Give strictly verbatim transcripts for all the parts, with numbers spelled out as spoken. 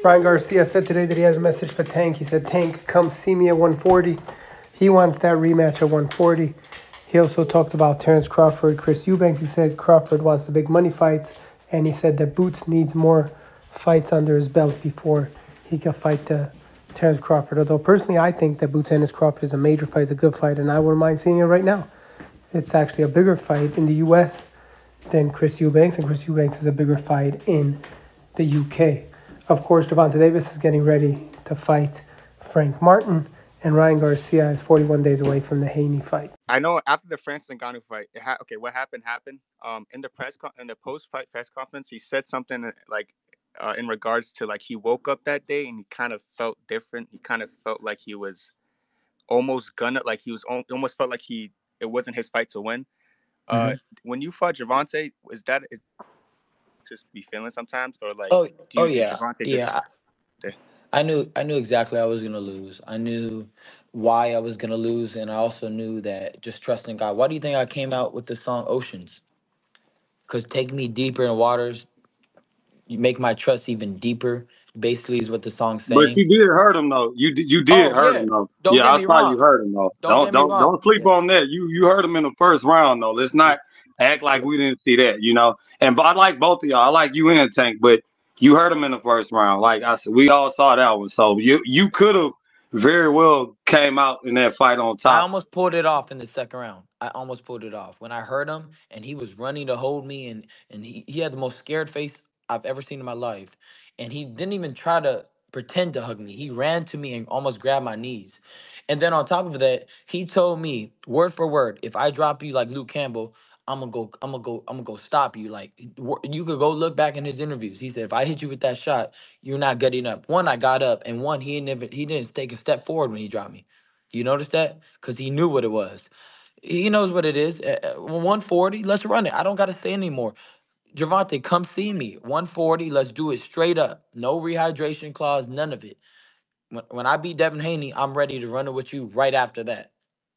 Ryan Garcia said today that he has a message for Tank. He said, Tank, come see me at one forty. He wants that rematch at one forty. He also talked about Terrence Crawford, Chris Eubanks. He said Crawford wants the big money fights, and he said that Boots needs more fights under his belt before he can fight the Terrence Crawford. Although personally, I think that Boots Ennis Crawford is a major fight, is a good fight, and I wouldn't mind seeing it right now. It's actually a bigger fight in the U S than Chris Eubanks, and Chris Eubanks is a bigger fight in the U K. Of course, Gervonta Davis is getting ready to fight Frank Martin, and Ryan Garcia is forty-one days away from the Haney fight. I know after the Francis Ngannou fight, it ha- okay, what happened happened. Um, in the press con- in the post fight press conference, he said something like, uh, in regards to like he woke up that day and he kind of felt different. He kind of felt like he was almost gonna like he was al- almost felt like he it wasn't his fight to win. Uh, hmm when you fought Gervonta, is that is just be feeling sometimes, or like Oh, do oh you think yeah, Gervonta just yeah. I knew I knew exactly I was gonna lose. I knew why I was gonna lose, and I also knew that just trusting God. Why do you think I came out with the song Oceans? Because take me deeper in waters, you make my trust even deeper. Basically, is what the song's But saying. you did hurt him though. You did you did Oh hurt yeah, him though. don't Yeah, get I me saw you wrong. hurt him though. Don't Don't get me don't wrong. don't sleep Yeah. on that. You you hurt him in the first round though. Let's Yeah. not act like Yeah. we didn't see that, you know. And but I like both of y'all. I like you and Tank, but you hurt him in the first round. Like I said, we all saw that one. So you you could have very well came out in that fight on I top. almost pulled it off in the second round. I almost pulled it off when I heard him and he was running to hold me, and and he, he had the most scared face I've ever seen in my life. And he didn't even try to pretend to hug me. He ran to me and almost grabbed my knees. And then on top of that, he told me word for word, if I drop you like Luke Campbell, I'm gonna go, I'm gonna go, I'm gonna go stop you. Like wor- you could go look back in his interviews. He said, if I hit you with that shot, you're not getting up. One, I got up, and one, he didn't even, he didn't take a step forward when he dropped me. You notice that? Because he knew what it was. He knows what it is. Uh, uh, one forty, let's run it. I don't got to say anymore. Javante, come see me. one forty, let's do it straight up. No rehydration clause, none of it. When, when I beat Devin Haney, I'm ready to run it with you right after that.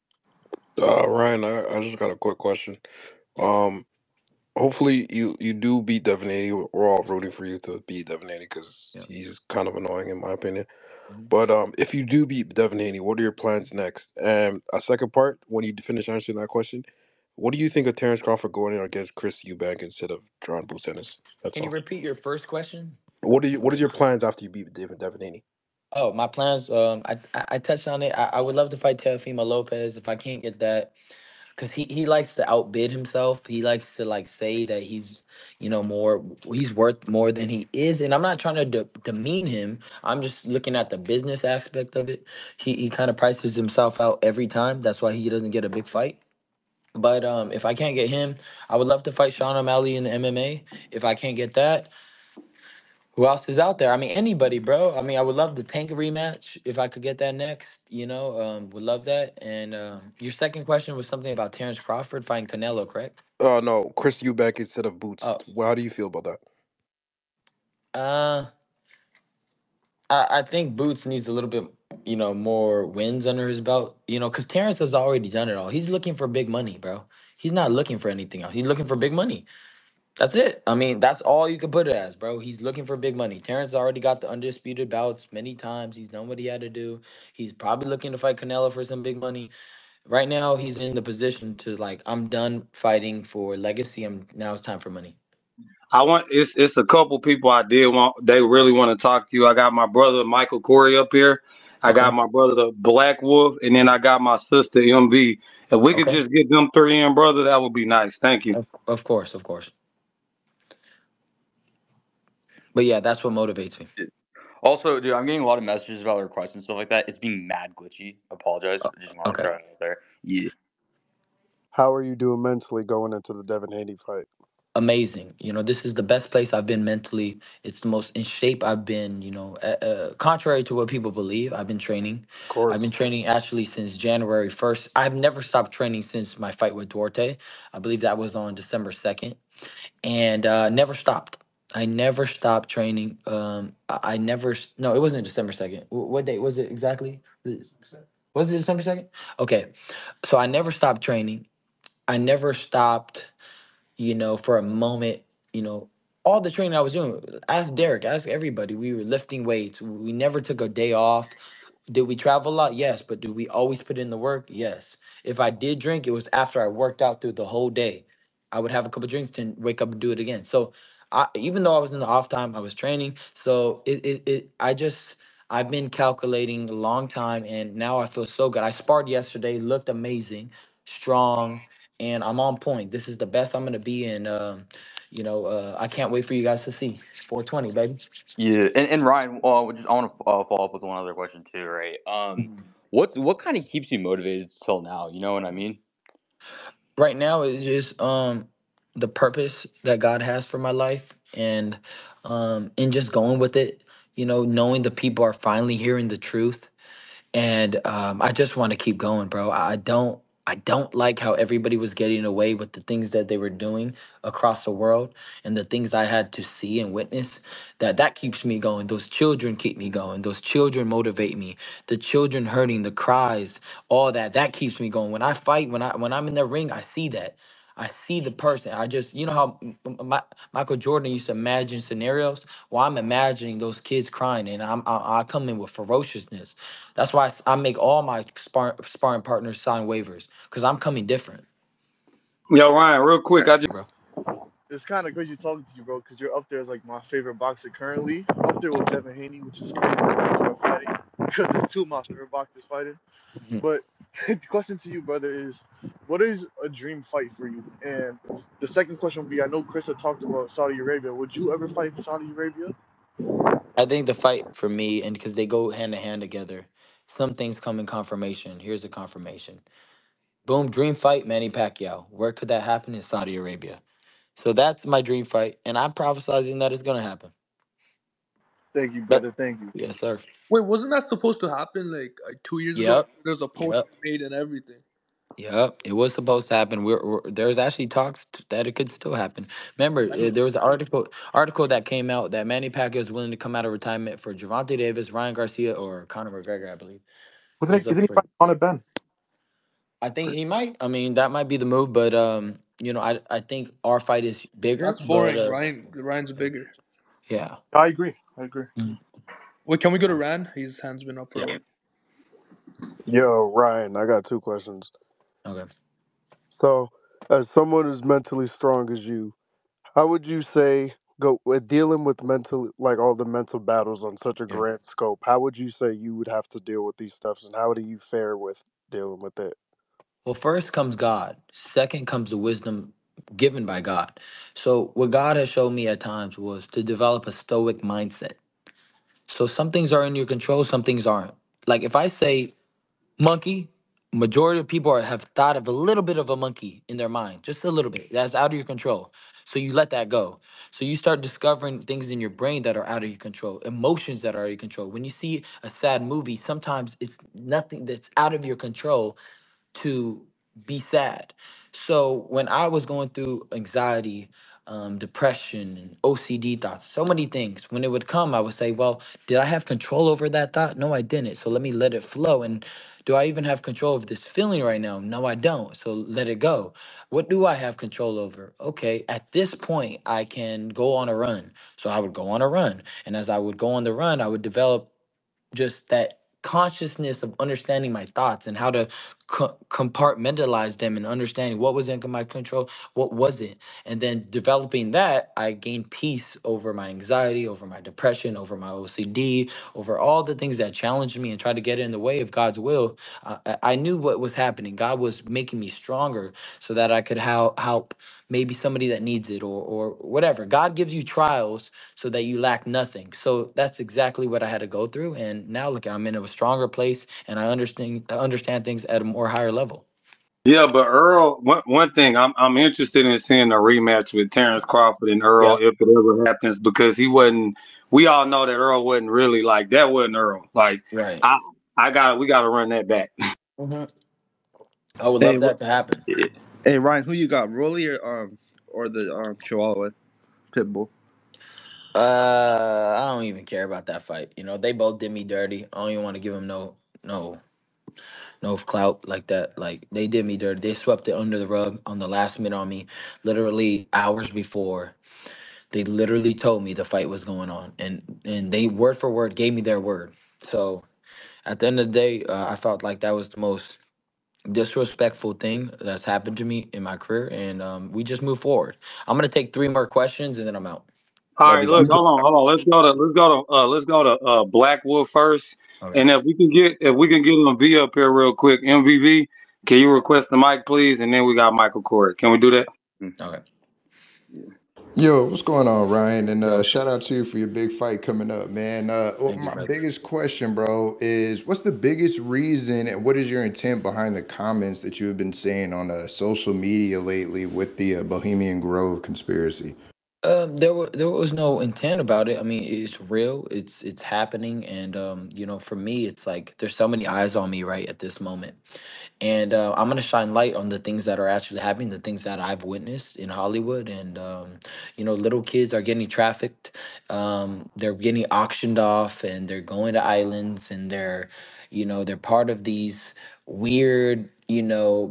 Uh, Ryan, I, I just got a quick question. Yeah. Um, hopefully you you do beat Devin Haney. We're all rooting for you to beat Devin Haney because Yeah. he's kind of annoying in my opinion. Mhm. But um, if you do beat Devin Haney, what are your plans next? And a second part, when you finish answering that question, what do you think of Terrence Crawford going in against Chris Eubank instead of John Bruce Ennis? That's Can you all. repeat your first question? What are you What is your plans after you beat David Devin Haney? Oh, my plans. Um, I I, I touched on it. I, I would love to fight Teofimo Lopez. If I can't get that, because he, he likes to outbid himself. He likes to like say that he's, you know, more, he's worth more than he is. And I'm not trying to de- demean him. I'm just looking at the business aspect of it. He he kind of prices himself out every time. That's why he doesn't get a big fight. But um, if I can't get him, I would love to fight Sean O'Malley in the M M A. If I can't get that, who else is out there? I mean, anybody, bro. I mean, I would love the Tank rematch if I could get that next. You know, um, would love that. And um, your second question was something about Terrence Crawford fighting Canelo, correct? Uh, no, Chris Eubank instead of Boots. Oh, Well, how do you feel about that? uh, I, I think Boots needs a little bit, you know, more wins under his belt. You know, because Terrence has already done it all. He's looking for big money, bro. He's not looking for anything else. He's looking for big money. That's it. I mean, that's all you can put it as, bro. He's looking for big money. Terrence already got the undisputed bouts many times. He's done what he had to do. He's probably looking to fight Canelo for some big money. Right now, he's in the position to like, I'm done fighting for legacy. I'm now it's time for money. I want it's it's a couple people I did want they really want to talk to you. I got my brother Michael Corey up here. I got Okay. my brother the Black Wolf, and then I got my sister M B. If we could Okay. just get them three in, brother, that would be nice. Thank you. Of, of course, of course. But yeah, that's what motivates me. Also, dude, I'm getting a lot of messages about requests and stuff like that. It's being mad glitchy. Apologize. O- I just want to Okay. throw it out there. Yeah. How are you doing mentally going into the Devin Haney fight? Amazing. You know, this is the best place I've been mentally. It's the most in shape I've been, you know, uh, uh, contrary to what people believe. I've been training. Of I've been course. training actually since January first. I've never stopped training since my fight with Duarte. I believe that was on December second. And uh, never stopped. I never stopped training. Um, I, I never, s- no, it wasn't December second. Wh- What date was it exactly? Was it December second? Okay. So I never stopped training. I never stopped, you know, for a moment, you know, all the training I was doing. Ask Derek, ask everybody. We were lifting weights. We never took a day off. Did we travel a lot? Yes. But do we always put in the work? Yes. If I did drink, it was after I worked out through the whole day. I would have a couple drinks, then wake up and do it again. So I, even though I was in the off time, I was training. So it, it, it I just I've been calculating a long time, and now I feel so good. I sparred yesterday, looked amazing, strong, and I'm on point. This is the best I'm gonna be in. Um, you know, uh, I can't wait for you guys to see four twenty, baby. Yeah, and, and Ryan, uh, we just, I want to uh, follow up with one other question too, right? Um, what what kind of keeps you motivated till now? You know what I mean? Right now is just um the purpose that God has for my life, and um and just going with it, you know, knowing the people are finally hearing the truth, and um, I just want to keep going, bro. I don't, I don't like how everybody was getting away with the things that they were doing across the world, and the things I had to see and witness. That that keeps me going. Those children keep me going. Those children motivate me. The children hurting, the cries, all that, that keeps me going. When I fight, when I when I'm in the ring, I see that. I see the person. I just, you know how M- M- Mi- Michael Jordan used to imagine scenarios. Well, I'm imagining those kids crying, and I'm I, I come in with ferociousness. That's why I s- I make all my spar- sparring partners sign waivers, because I'm coming different. Yo, Ryan, real quick, I just Bro. It's kind of crazy talking to you, bro, because you're up there as like my favorite boxer currently. Up there with Devin Haney, which is crazy that you are fighting, because it's two of my favorite boxers fighting. Mhm. But the question to you, brother, is what is a dream fight for you? And the second question would be, I know Chris had talked about Saudi Arabia. Would you ever fight in Saudi Arabia? I think the fight for me, and because they go hand in hand together, some things come in confirmation. Here's the confirmation. Boom, dream fight, Manny Pacquiao. Where could that happen? In Saudi Arabia. So that's my dream fight, and I'm prophesizing that it's gonna happen. Thank you, But brother. Thank you. yes, sir. Wait, wasn't that supposed to happen like, like two years ago? Yep. There's a poster Yep. made and everything. Yep, it was supposed to happen. We're, we're there's actually talks t- that it could still happen. Remember, uh, there was an article article that came out that Manny Pacquiao is willing to come out of retirement for Javante Davis, Ryan Garcia, or Conor McGregor, I believe. It Wasn't was it, up isn't he for. fighting Conor Ben? I think he might. I mean, that might be the move, but um, you know, I I think our fight is bigger, That's but boring. uh, Ryan Ryan's bigger. yeah, I agree. I agree. mm, Wait, can we go to Rand? His hand's been up for a yeah, minute. Yo, Ryan, I got two questions. okay. So, as someone as mentally strong as you, how would you say go with dealing with mental, like all the mental battles on such a Yeah. grand scope? How would you say you would have to deal with these stuffs, and how do you fare with dealing with it? Well, first comes God. Second comes the wisdom given by God. So what God has shown me at times was to develop a stoic mindset. So some things are in your control, some things aren't. Like if I say monkey, majority of people are, have thought of a little bit of a monkey in their mind, just a little bit. That's out of your control. So you let that go. So you start discovering things in your brain that are out of your control, emotions that are out of your control. When you see a sad movie, sometimes it's nothing that's out of your control to be sad. So when I was going through anxiety, um, depression, and O C D thoughts, so many things, when it would come, I would say, well, did I have control over that thought? No, I didn't. So let me let it flow. And do I even have control of this feeling right now? No, I don't. So let it go. What do I have control over? Okay, at this point, I can go on a run. So I would go on a run. And as I would go on the run, I would develop just that consciousness of understanding my thoughts and how to co- compartmentalize them, and understanding what was in my control, what wasn't, and then developing that, I gained peace over my anxiety, over my depression, over my O C D, over all the things that challenged me and tried to get in the way of God's will. I, I I knew what was happening. God was making me stronger so that I could hel- help maybe somebody that needs it, or or whatever. God gives you trials so that you lack nothing. So that's exactly what I had to go through. And now look, I'm in a stronger place, and I understand I understand things at a more higher level. yeah, but Earl, one one thing I'm I'm interested in seeing a rematch with Terrence Crawford and Earl Yep. if it ever happens, because he wasn't. We all know that Earl wasn't really like that. Wasn't Earl like Right. I I got we got to run that back. hmm I would Hey, love Ro- that to happen. hey, Ryan, who you got, Rolly or um or the um Chihuahua Pitbull? Uh, I don't even care about that fight. You know, they both did me dirty. I don't even want to give them no, no, no clout like that. Like they did me dirty. They swept it under the rug on the last minute on me, literally hours before. They literally told me the fight was going on, and and they word for word gave me their word. So at the end of the day, uh, I felt like that was the most disrespectful thing that's happened to me in my career, and um, we just move forward. I'm gonna take three more questions, and then I'm out. All Love right, you look, guys. You hold on, hold on. Let's go to let's go to uh let's go to uh Blackwood first. Okay. And if we can get if we can get him V up here real quick, M V V, can you request the mic, please? And then we got Michael Corey. Can we do that? Okay. Yo, what's going on, Ryan? And uh, Yo, shout out to you for your big fight coming up, man. Uh, well, thank you, my brother. biggest question, bro, is what's the biggest reason and what is your intent behind the comments that you have been saying on uh, social media lately with the uh, Bohemian Grove conspiracy? Um, there was there was no intent about it. I mean, it's real. It's it's happening, and um, you know, for me, it's like there's so many eyes on me right at this moment, and uh, I'm gonna shine light on the things that are actually happening, the things that I've witnessed in Hollywood, and um, you know, little kids are getting trafficked, um, they're getting auctioned off, and they're going to islands, and they're, you know, they're part of these weird, you know,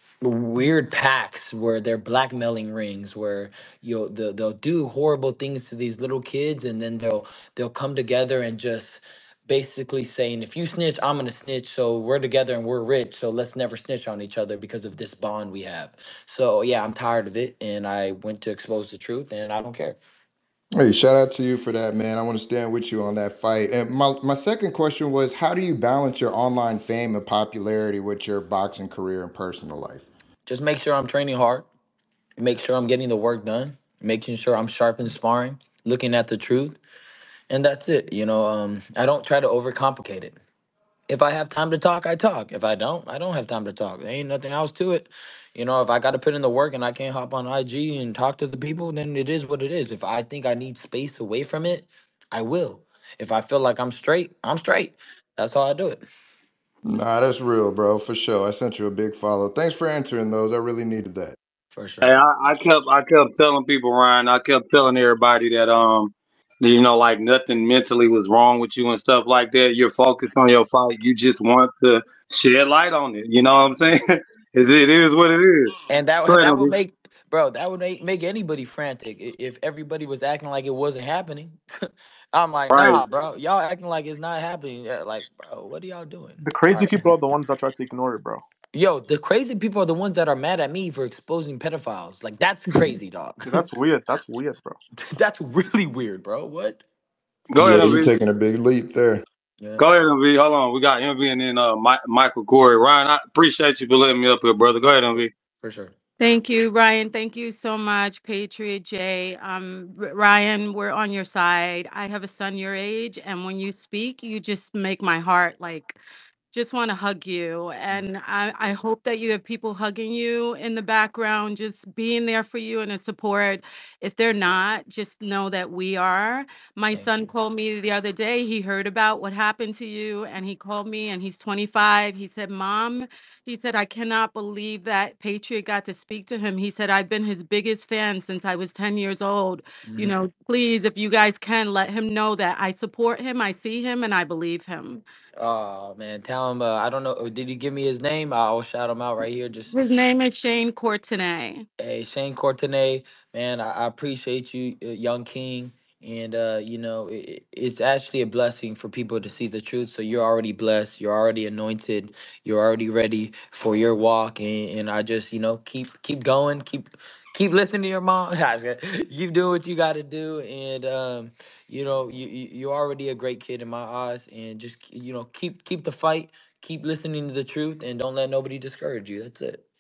weird pacts where they're blackmailing rings where you'll they'll, they'll do horrible things to these little kids, and then they'll they'll come together and just basically saying, if you snitch, I'm gonna snitch, so we're together and we're rich, so let's never snitch on each other because of this bond we have. So yeah, I'm tired of it, and I went to expose the truth, and I don't care. Hey, shout out to you for that, man. I want to stand with you on that fight. And my, my second question was, how do you balance your online fame and popularity with your boxing career and personal life? Just make sure I'm training hard, make sure I'm getting the work done, making sure I'm sharp in sparring, looking at the truth, and that's it. You know, um, I don't try to overcomplicate it. If I have time to talk, I talk. If I don't, I don't have time to talk. There ain't nothing else to it. You know, if I got to put in the work and I can't hop on I G and talk to the people, then it is what it is. If I think I need space away from it, I will. If I feel like I'm straight, I'm straight. That's how I do it. Nah, that's real, bro, for sure. I sent you a big follow. Thanks for answering those. I really needed that. For Hey, sure. I, I kept I kept telling people, Ryan, I kept telling everybody that um that, you know, like nothing mentally was wrong with you and stuff like that. You're focused on your fight. You just want to shed light on it. You know what I'm saying? It's, it is what it is. And that Go would- ahead, that would M V. make, bro, that would make, make anybody frantic i- if everybody was acting like it wasn't happening. I'm like, Right. nah, bro, y'all acting like it's not happening. Yeah, like, bro, what are y'all doing? The All crazy right. people are the ones that try to ignore it, bro. Yo, the crazy people are the ones that are mad at me for exposing pedophiles. Like, that's crazy, dog. Dude, that's weird. That's weird, bro. That's really weird, bro. What? Go ahead, Yeah, you M V. taking a big leap there. Yeah, Go ahead, M V. Hold on. We got M V and then uh Mi- Michael Corey. Ryan, I appreciate you for letting me up here, brother. Go ahead, M V. for sure. Thank you, Ryan. Thank you so much, Patriot Jay. Um, R- Ryan, we're on your side. I have a son your age, and when you speak, you just make my heart like just want to hug you. And I, I hope that you have people hugging you in the background, just being there for you and a support. If they're not, just know that we are. My Thank son you. called me the other day. He heard about what happened to you, and he called me, and he's twenty-five. He said, Mom, he said, I cannot believe that Patriot got to speak to him. He said, I've been his biggest fan since I was ten years old. You Hmm. know, please, if you guys can, let him know that I support him, I see him, and I believe him. Oh man, tell him. Uh, I don't know. uh, Did he give me his name? I'll shout him out right here. Just His name is Shane Courtenay. hey, Shane Courtenay, man, I, I appreciate you, uh, young king. And uh, you know, it, it's actually a blessing for people to see the truth. So you're already blessed. You're already anointed. You're already ready for your walk. And, and I just, you know, keep keep going. Keep keep listening to your mom. Keep doing what you got to do. And um, you know, you, you you're already a great kid in my eyes. And just you know, keep keep the fight. Keep listening to the truth, and don't let nobody discourage you. That's it.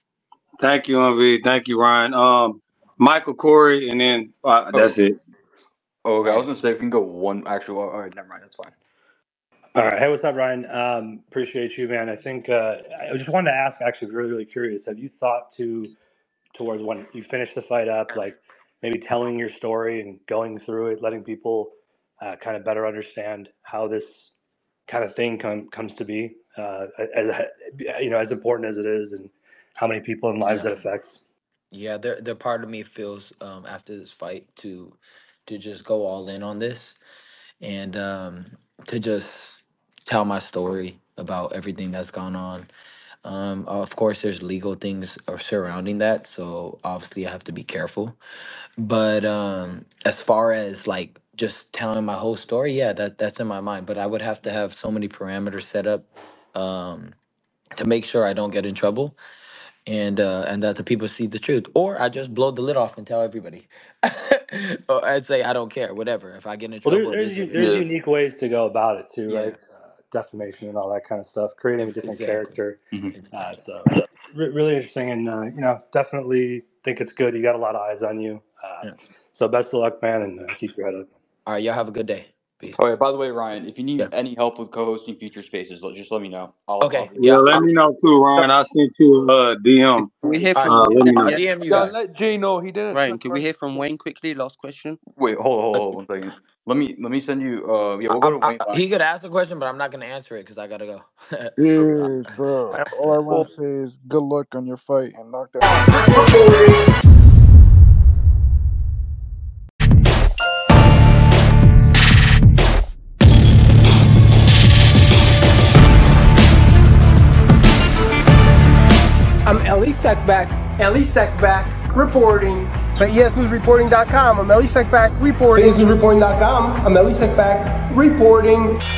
Thank you, M V. Thank you, Ryan. Um, Michael Corey, and then uh, that's Oh, it. oh, okay. All I was right. gonna say if we can go one. Actually, all right, never mind. That's fine. All right. Hey, what's up, Ryan? Um, appreciate you, man. I think uh, I just wanted to ask, actually, really, really curious. Have you thought to, towards when you finish the fight up, like maybe telling your story and going through it, letting people uh, kind of better understand how this kind of thing com- comes to be, uh, as, you know, as important as it is and how many people and lives Yeah. that affects? Yeah, there there part of me feels um after this fight to to just go all in on this, and um to just tell my story about everything that's gone on. Um, of course, there's legal things are surrounding that, so obviously I have to be careful. But um, as far as like just telling my whole story, yeah, that that's in my mind. But I would have to have so many parameters set up um, to make sure I don't get in trouble and uh, and that the people see the truth. Or I just blow the lid off and tell everybody. Or I'd say I don't care, whatever. If I get in Well, there, trouble, it there's is u- what it there's Yeah. is. unique ways to go about it too, Yeah, right? Uh, defamation and all that kind of stuff, creating a if, different exactly, character. hmm Uh, exactly. so re- really interesting, and uh, you know, definitely think it's good. You got a lot of eyes on you. Uh, Yeah. so best of luck, man, and uh, keep your head up. All right, y'all have a good day. Peace. Oh yeah. By the way, Ryan, if you Yeah. need any help with co-hosting future spaces, let- just let me know. I'll I'll Okay. be Yeah. Yeah, let I, me know too, Yo, Ryan. I sent you a D M. can we hear all right. from Uh, let I, me I'll know. yeah, D M you Yeah, guys. let Jay know he didn't Ryan? check Can for we hear anything from else. Wayne quickly? Last question. wait. Hold hold Uh, hold one second. Let me let me send you. Uh, yeah, I, we'll go I'm, to I, Wayne line. he could ask the question, but I'm not gonna answer it because I gotta go. Okay. Yeah, so All all I Well, want to say is good luck on your fight and knock that man out. I'm Ellie Seckback, Ellie Seckback, reporting for E S News Reporting dot com. I'm Ellie Seckback, reporting for E S News Reporting dot com. I'm Ellie Seckback, reporting.